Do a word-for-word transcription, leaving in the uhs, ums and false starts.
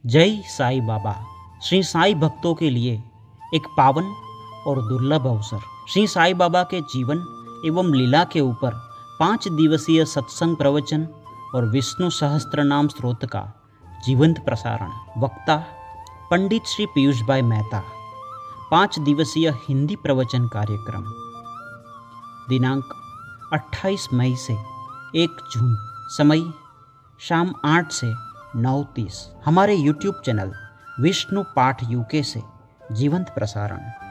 जय साईं बाबा। श्री साईं भक्तों के लिए एक पावन और दुर्लभ अवसर। श्री साईं बाबा के जीवन एवं लीला के ऊपर पाँच दिवसीय सत्संग प्रवचन और विष्णु सहस्त्र नाम स्त्रोत का जीवंत प्रसारण। वक्ता पंडित श्री पीयूष भाई मेहता। पाँच दिवसीय हिंदी प्रवचन कार्यक्रम दिनांक अट्ठाईस मई से एक जून। समय शाम आठ से नौ तीस। हमारे यूट्यूब चैनल विष्णु पाठ यूके से जीवंत प्रसारण।